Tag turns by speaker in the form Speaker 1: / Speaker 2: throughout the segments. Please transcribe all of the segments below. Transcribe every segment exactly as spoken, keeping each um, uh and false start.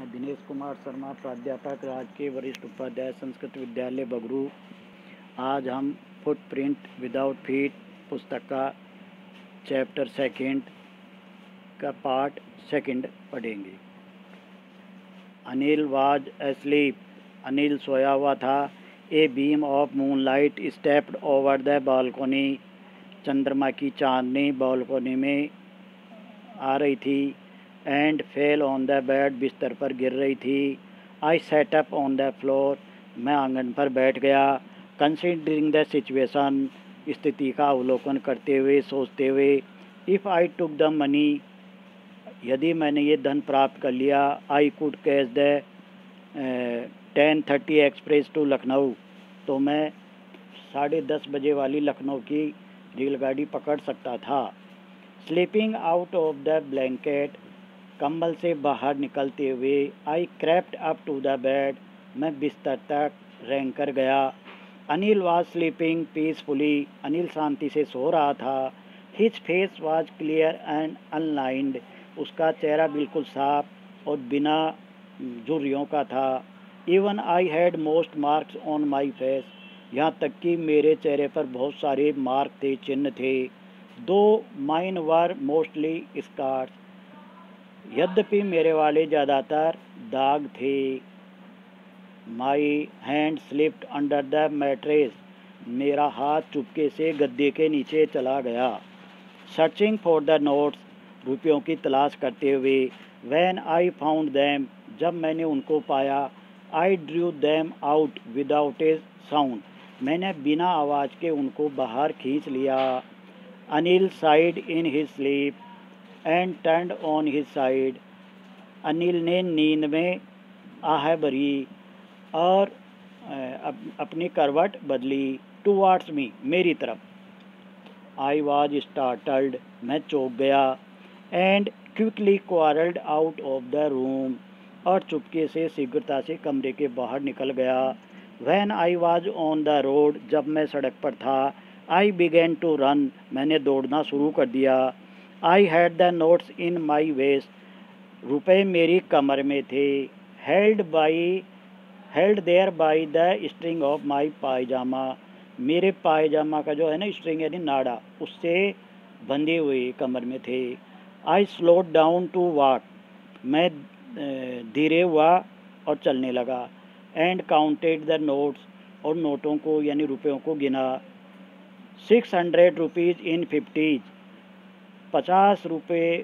Speaker 1: मैं दिनेश कुमार शर्मा, प्राध्यापक राजकीय वरिष्ठ उपाध्याय संस्कृत विद्यालय बगरू। आज हम फुटप्रिंट विदाउट फीट पुस्तक का चैप्टर सेकंड का पार्ट सेकंड पढ़ेंगे। Anil was asleep. अनिल सोया हुआ था। A beam of moonlight stepped over the balcony. चंद्रमा की चांदनी बालकोनी में आ रही थी। And fell on the bed, बिस्तर पर गिर रही थी। I set up on the floor, मैं आंगन पर बैठ गया। कंसिडरिंग द सिचुएशन, स्थिति का अवलोकन करते हुए, सोचते हुए। If I took the money, यदि मैंने ये धन प्राप्त कर लिया। I could catch the ten thirty express to Lucknow, तो मैं साढ़े दस बजे वाली लखनऊ की रेलगाड़ी पकड़ सकता था। Slipping out of the blanket, कंबल से बाहर निकलते हुए। I crept up to the bed, मैं बिस्तर तक रेंग कर गया। Anil was sleeping peacefully, Anil शांति से सो रहा था। His face was clear and unlined, उसका चेहरा बिल्कुल साफ और बिना झुर्रियों का था। Even I had most marks on my face, यहाँ तक कि मेरे चेहरे पर बहुत सारे मार्क थे, चिन्ह थे। दो माइन वर मोस्टली स्कार्स, यद्यपि मेरे वाले ज़्यादातर दाग थे। My hand slipped under the mattress, मेरा हाथ चुपके से गद्दे के नीचे चला गया। सर्चिंग फॉर द नोट्स, रुपयों की तलाश करते हुए। व्हेन आई फाउंड दैम, जब मैंने उनको पाया। I drew them out without a sound, मैंने बिना आवाज़ के उनको बाहर खींच लिया। Anil sighed in his sleep and turned on his side, Anil ने नींद में आह भरी और अप, अपनी करवट बदली। टूवार्ड्स मी, मेरी तरफ। आई वाज स्टार्टल्ड, मैं चौंक गया। And quickly crawled out of the room, और चुपके से शीघ्रता से कमरे के बाहर निकल गया। When I was on the road, जब मैं सड़क पर था। आई बिगेन टू रन, मैंने दौड़ना शुरू कर दिया। I had the notes in my waist, रुपए मेरी कमर में थे। Held by held there by the string of my pyjama, मेरे पायजामा का जो है ना स्ट्रिंग यानी नाड़ा, उससे बंधे हुए कमर में थे। I slowed down to walk, मैं धीरे हुआ और चलने लगा। एंड काउंटेड द नोट्स, और नोटों को यानी रुपयों को गिना। Six hundred rupees in fifties, पचास रुपये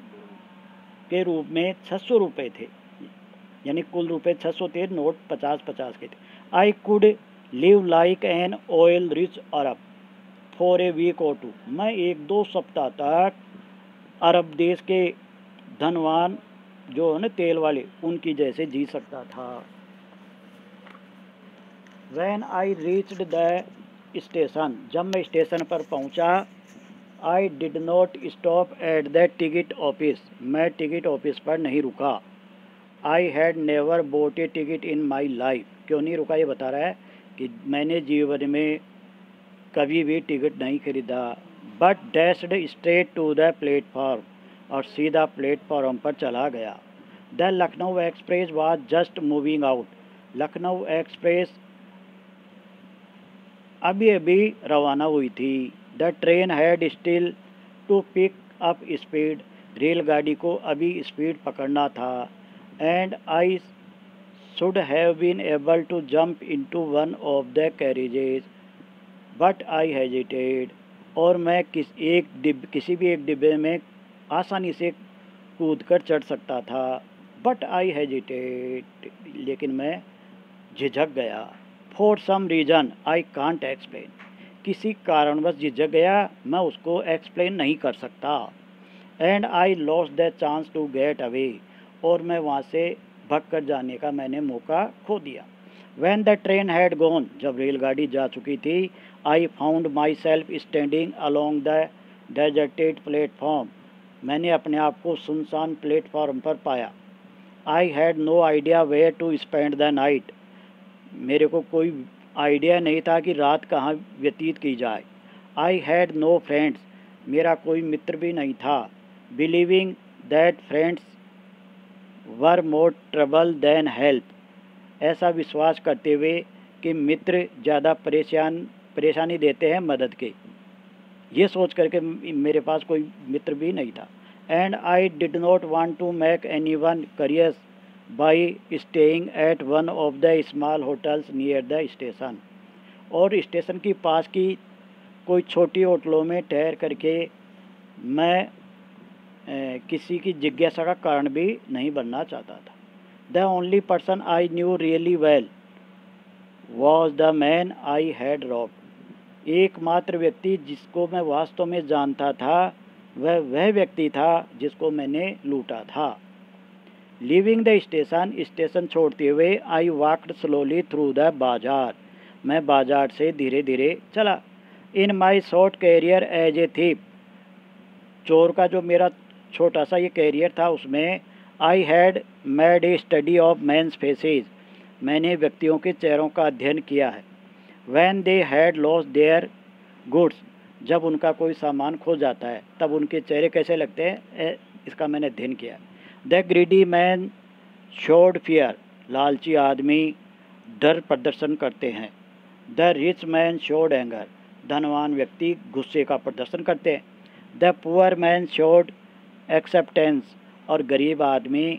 Speaker 1: के रूप में छः सौ रुपये थे, यानी कुल रुपये छः सौ थे, नोट पचास पचास के थे। I could live like an oil rich Arab for a week or two, मैं एक दो सप्ताह तक अरब देश के धनवान जो है ना तेल वाले, उनकी जैसे जी सकता था। When I reached the station, जब मैं स्टेशन पर पहुंचा। I did not stop at the ticket office, मैं टिकट ऑफिस पर नहीं रुका। I had never bought a ticket in my life, क्यों नहीं रुका ये बता रहा है कि मैंने जीवन में कभी भी टिकट नहीं खरीदा। But dashed straight to the platform, और सीधा प्लेटफॉर्म पर चला गया। The Lucknow express was just moving out, Lucknow express अभी अभी रवाना हुई थी। The train had still to pick up speed, रेलगाड़ी को अभी स्पीड पकड़ना था। And I should have been able to jump into one of the carriages, but I hesitated, और मैं किस एक डिब किसी भी एक डिब्बे में आसानी से कूद कर चढ़ सकता था। बट आई हेजिटेड, लेकिन मैं झिझक गया। For some reason I can't explain, किसी कारणवश झिझक गया, मैं उसको एक्सप्लेन नहीं कर सकता। And I lost the chance to get away, और मैं वहाँ से भाग कर जाने का मैंने मौका खो दिया। When the train had gone, जब रेलगाड़ी जा चुकी थी। I found myself standing along the deserted platform, मैंने अपने आप को सुनसान प्लेटफॉर्म पर पाया। I had no idea where to spend the night, मेरे को कोई आइडिया नहीं था कि रात कहाँ व्यतीत की जाए। आई हैड नो फ्रेंड्स, मेरा कोई मित्र भी नहीं था। Believing that friends were more trouble than help, ऐसा विश्वास करते हुए कि मित्र ज़्यादा परेशान परेशानी देते हैं मदद के, ये सोच करके मेरे पास कोई मित्र भी नहीं था। And I did not want to make anyone curious by staying at one of the small hotels near the station, और स्टेशन की पास की कोई छोटी होटलों में ठहर करके मैं ए, किसी की जिज्ञासा का कारण भी नहीं बनना चाहता था। The only person I knew really well was the man I had robbed, एकमात्र व्यक्ति जिसको मैं वास्तव में जानता था वह वह व्यक्ति था जिसको मैंने लूटा था। लीविंग द स्टेशन, स्टेशन छोड़ते हुए I walked slowly through the bazaar, मैं बाजार से धीरे धीरे चला। In my short career as a thief, चोर का जो मेरा छोटा सा ये कैरियर था उसमें I had made a study of men's faces, मैंने व्यक्तियों के चेहरों का अध्ययन किया है। When they had lost their goods, जब उनका कोई सामान खो जाता है तब उनके चेहरे कैसे लगते हैं, इसका मैंने अध्ययन किया। The greedy man showed fear, लालची आदमी डर प्रदर्शन करते हैं। The rich man showed anger, धनवान व्यक्ति गुस्से का प्रदर्शन करते हैं। The poor man showed acceptance, और गरीब आदमी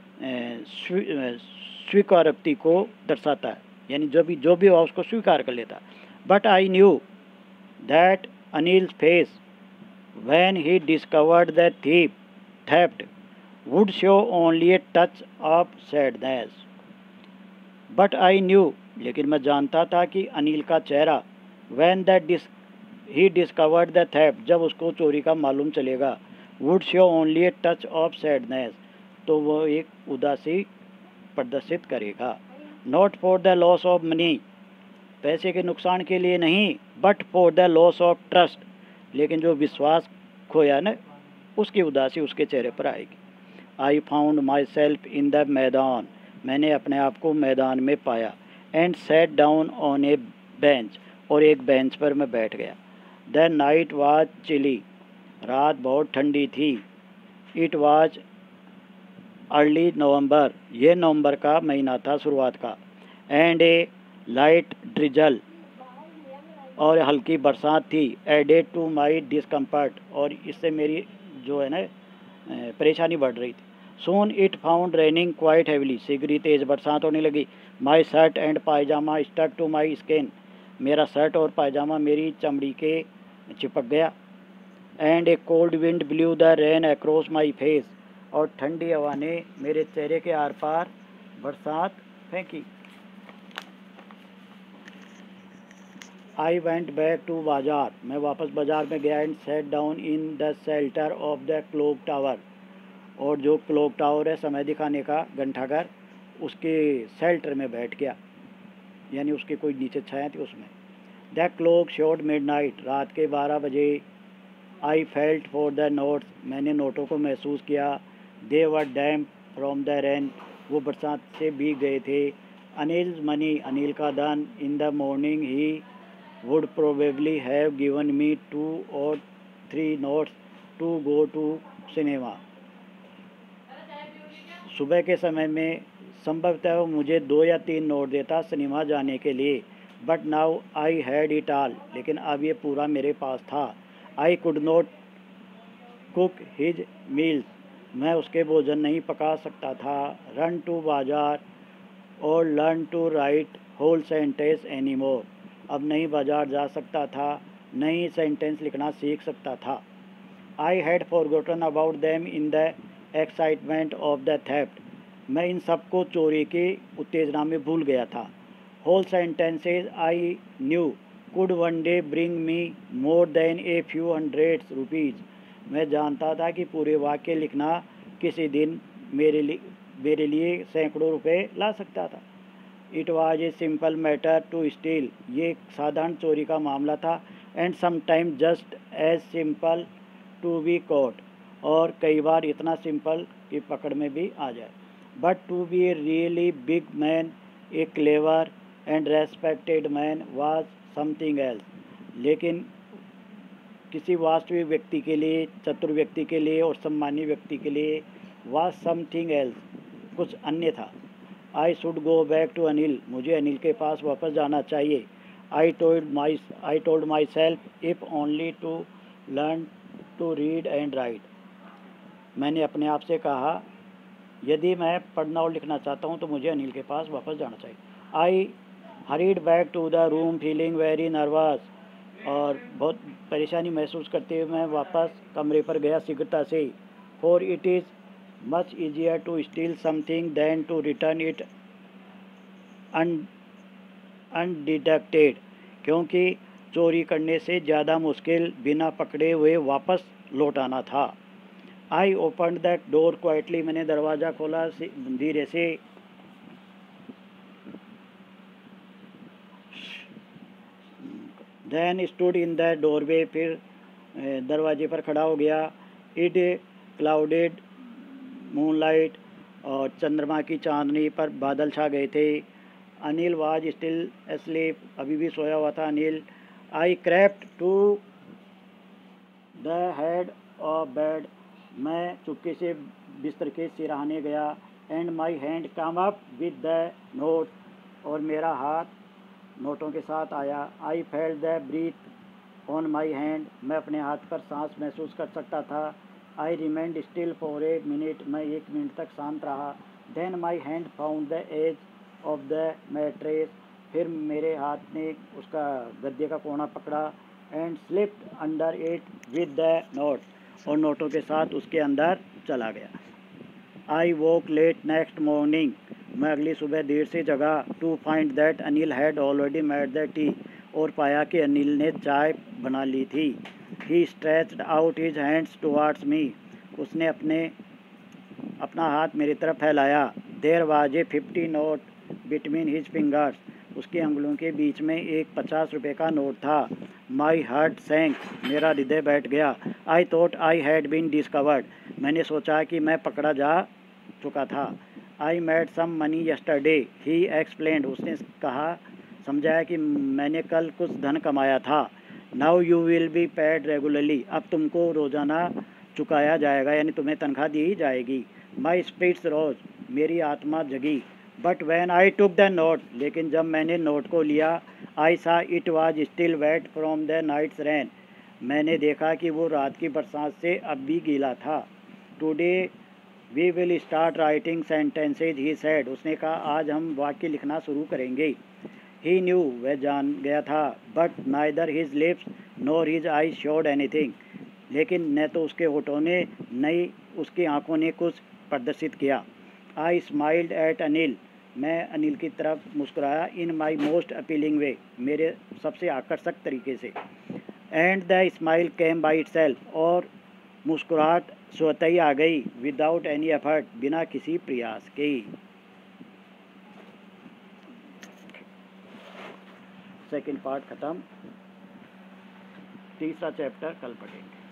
Speaker 1: स्वीकारोक्ति को दर्शाता है, यानी जो भी जो भी हो उसको स्वीकार कर लेता। But I knew that Anil's face when he discovered the thief theft would show only a touch of sadness. But I knew, लेकिन मैं जानता था कि अनिल का चेहरा when the dis he discovered the theft, जब उसको चोरी का मालूम चलेगा, would show only a touch of sadness, तो वो एक उदासी प्रदर्शित करेगा। Not for the loss of money, पैसे के नुकसान के लिए नहीं, but for the loss of trust, लेकिन जो विश्वास खोया ना उसकी उदासी उसके चेहरे पर आएगी। I found myself in the maidan, मैंने अपने आप को मैदान में पाया। And sat down on a bench, और एक बेंच पर मैं बैठ गया। द नाइट वाज चिली, रात बहुत ठंडी थी। इट वाज अर्ली नवंबर, ये नवंबर का महीना था, शुरुआत का। एंड ए लाइट ड्रिजल, और हल्की बरसात थी। एडेड टू माई डिस्कम्फर्ट, और इससे मेरी जो है ना परेशानी बढ़ रही थी। Soon it found raining quite heavily, शीघ्र ही तेज़ बरसात होने लगी। My shirt and pyjama stuck to my skin, मेरा शर्ट और पायजामा मेरी चमड़ी के चिपक गया। And a cold wind blew the rain across my face, और ठंडी हवा ने मेरे चेहरे के आर पार बरसात फेंकी। आई वेंट बैक टू बाजार, मैं वापस बाजार में गया। And sat down in the shelter of the clock tower, और जो क्लॉक टावर है समय दिखाने का घंटाघर, उसके शेल्टर में बैठ गया, यानी उसके कोई नीचे छाया थी उसमें। द क्लॉक शोड मिडनाइट, रात के बारह बजे। I felt for the notes, मैंने नोटों को महसूस किया। They were damp from the rain, वो बरसात से भीग गए थे। अनिल्स मनी, अनिल का धन। In the morning he would probably have given me two और three notes to go to cinema, सुबह के समय में संभवतः वो मुझे दो या तीन नोट देता सिनेमा जाने के लिए। But now I had it all, लेकिन अब ये पूरा मेरे पास था। I could not cook his meals, मैं उसके भोजन नहीं पका सकता था। रन टू बाजार और learn to write whole sentence any more, अब नहीं बाजार जा सकता था, नहीं सेंटेंस लिखना सीख सकता था। I had forgotten about them in the excitement of the theft, मैं इन सबको चोरी के उत्तेजना में भूल गया था। Whole sentences I knew could one day bring me more than a few hundred rupees, मैं जानता था कि पूरे वाक्य लिखना किसी दिन मेरे लिए मेरे लिए सैकड़ों रुपए ला सकता था। It was a simple matter to steal, ये एक साधारण चोरी का मामला था। And sometime just as simple to be caught, और कई बार इतना सिंपल कि पकड़ में भी आ जाए। But to be a really big man, a clever and respected man was something else, लेकिन किसी वास्तविक व्यक्ति के लिए, चतुर व्यक्ति के लिए और सम्मानीय व्यक्ति के लिए वाज समथिंग एल्स, कुछ अन्य था। I should go back to Anil, मुझे अनिल के पास वापस जाना चाहिए। I told my I told myself if only to learn to read and write, मैंने अपने आप से कहा यदि मैं पढ़ना और लिखना चाहता हूँ तो मुझे अनिल के पास वापस जाना चाहिए। I hurried back to the room feeling very nervous, और बहुत परेशानी महसूस करते हुए मैं वापस कमरे पर गया शीघ्रता से। For it is much easier to steal something than to return it undetected, क्योंकि चोरी करने से ज़्यादा मुश्किल बिना पकड़े हुए वापस लौटाना था। I open that door quietly, मैंने दरवाज़ा खोला धीरे से। Then stood in the doorway, फिर दरवाजे पर खड़ा हो गया। इट क्लाउडेड मूनलाइट, और चंद्रमा की चांदनी पर बादल छा गए थे। अनिल वाज स्टिल एस्लीप, अभी भी सोया हुआ था Anil. I crept to the head of bed, मैं चुपके से बिस्तर के सिरहाने गया। And my hand come up with the note, और मेरा हाथ नोटों के साथ आया। I felt the breath on my hand, मैं अपने हाथ पर सांस महसूस कर सकता था। I remained still for a minute, मैं एक मिनट तक शांत रहा। Then my hand found the edge of the mattress, फिर मेरे हाथ ने उसका गद्दे का कोना पकड़ा। And slipped under it with the note, और नोटों के साथ उसके अंदर चला गया। I woke late next morning, मैं अगली सुबह देर से जगा। To find that Anil had already made the tea, और पाया कि अनिल ने चाय बना ली थी। He stretched out his hands towards me, उसने अपने अपना हाथ मेरी तरफ फैलाया। There was a fifty note between his fingers, उसकी अंगुलों के बीच में एक पचास रुपये का नोट था। माई हार्ट सैंक, मेरा हृदय बैठ गया। I thought I had been discovered, मैंने सोचा कि मैं पकड़ा जा चुका था। I made some money yesterday, he explained, उसने कहा समझाया कि मैंने कल कुछ धन कमाया था। Now you will be paid regularly, अब तुमको रोज़ाना चुकाया जाएगा, यानी तुम्हें तनख्वाह दी जाएगी। माई स्पिरिट्स रोज, मेरी आत्मा जगी। But when I took the note, लेकिन जब मैंने नोट को लिया, I saw it was still wet from the night's rain, मैंने देखा कि वो रात की बरसात से अब भी गीला था। Today we will start writing sentences, he said, उसने कहा आज हम वाक्य लिखना शुरू करेंगे। ही न्यू, वह जान गया था। But neither his lips nor his eye showed anything, लेकिन न तो उसके होठों ने न ही उसकी आंखों ने कुछ प्रदर्शित किया। आई स्माइल्ड एट अनिल, मैं अनिल की तरफ मुस्कुराया। इन माई मोस्ट अपीलिंग वे, मेरे सबसे आकर्षक तरीके से। And the smile came by itself, और मुस्कुराहट स्वतः ही आ गई। विदाउट एनी एफर्ट, बिना किसी प्रयास के। सेकेंड पार्ट ख़त्म, तीसरा चैप्टर कल पढ़ेंगे।